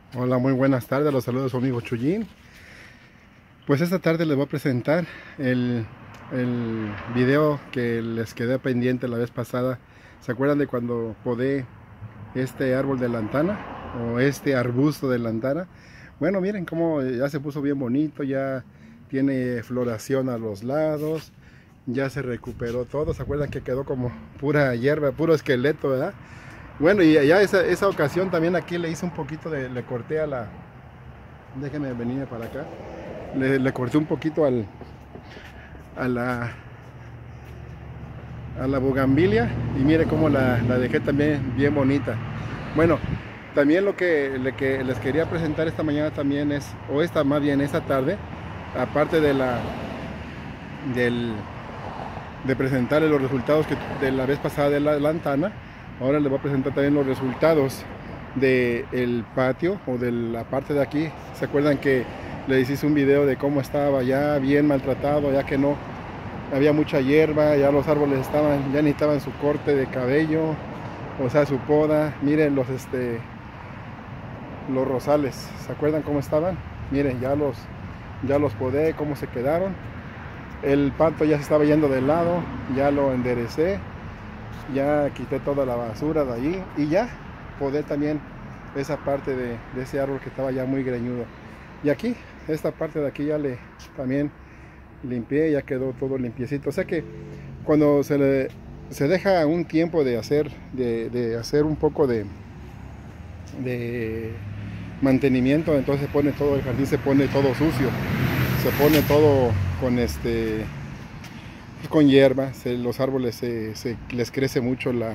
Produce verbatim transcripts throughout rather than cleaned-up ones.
Hola, muy buenas tardes, los saludos a su amigo Chuyín. Pues esta tarde les voy a presentar el, el video que les quedé pendiente la vez pasada. ¿Se acuerdan de cuando podé este árbol de lantana o este arbusto de lantana? Bueno, miren cómo ya se puso bien bonito, ya tiene floración a los lados, ya se recuperó todo. ¿Se acuerdan que quedó como pura hierba, puro esqueleto, verdad? Bueno, y ya esa, esa ocasión también aquí le hice un poquito de, le corté a la, déjenme venir para acá, le, le corté un poquito al, a la, a la bugambilia y mire cómo la, la dejé también bien bonita. Bueno, también lo que, le, que les quería presentar esta mañana también es, o esta más bien esta tarde, aparte de la, del, de presentarles los resultados que, de la vez pasada de la lantana. Ahora les voy a presentar también los resultados del patio o de la parte de aquí. ¿Se acuerdan que les hice un video de cómo estaba ya bien maltratado, ya que no había mucha hierba, ya los árboles estaban, ya necesitaban su corte de cabello, o sea, su poda? Miren los este los rosales, ¿se acuerdan cómo estaban? Miren, ya los ya los podé, cómo se quedaron. El pato ya se estaba yendo de lado, ya lo enderecé. Ya quité toda la basura de allí y ya podé también esa parte de, de ese árbol que estaba ya muy greñudo. Y aquí, esta parte de aquí ya le también limpié, ya quedó todo limpiecito. O sea que cuando se le se deja un tiempo de hacer de, de hacer un poco de, de mantenimiento, entonces se pone todo el jardín, se pone todo sucio, se pone todo con este con hierba, se, los árboles se, se les crece mucho la,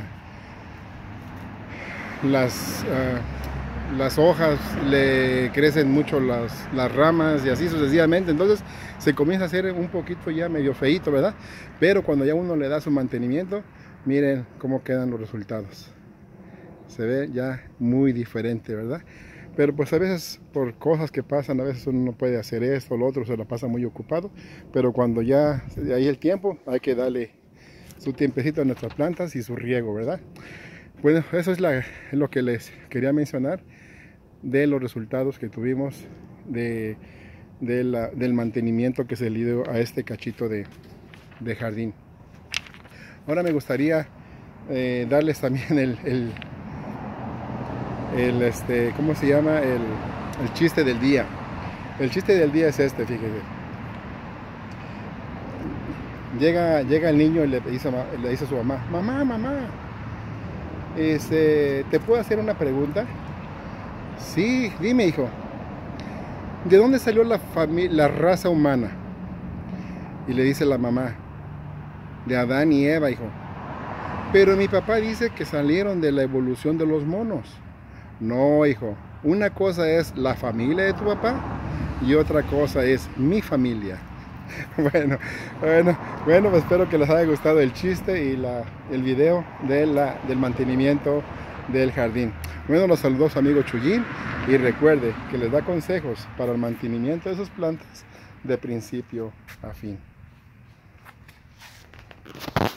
las, uh, las hojas, le crecen mucho las, las ramas y así sucesivamente. Entonces se comienza a hacer un poquito ya medio feíto, ¿verdad? Pero cuando ya uno le da su mantenimiento, miren cómo quedan los resultados. Se ve ya muy diferente, ¿verdad? Pero pues a veces por cosas que pasan, a veces uno no puede hacer esto o lo otro, se la pasa muy ocupado. Pero cuando ya hay el tiempo, hay que darle su tiempecito a nuestras plantas y su riego, ¿verdad? Bueno, eso es, la, es lo que les quería mencionar de los resultados que tuvimos de, de la, del mantenimiento que se le dio a este cachito de, de jardín. Ahora me gustaría eh, darles también el... el el este ¿cómo se llama? El, el chiste del día. El chiste del día es este, fíjense. Llega, llega el niño y le dice, le dice a su mamá, mamá, mamá, este, ¿te puedo hacer una pregunta? Sí, dime, hijo. ¿De dónde salió la familia, la raza humana? Y le dice la mamá, de Adán y Eva, hijo. Pero mi papá dice que salieron de la evolución de los monos. No, hijo, una cosa es la familia de tu papá y otra cosa es mi familia. Bueno, bueno, bueno, pues espero que les haya gustado el chiste y la, el video de la, del mantenimiento del jardín. Bueno, los saludos amigo Chuyín y recuerde que les da consejos para el mantenimiento de sus plantas de principio a fin.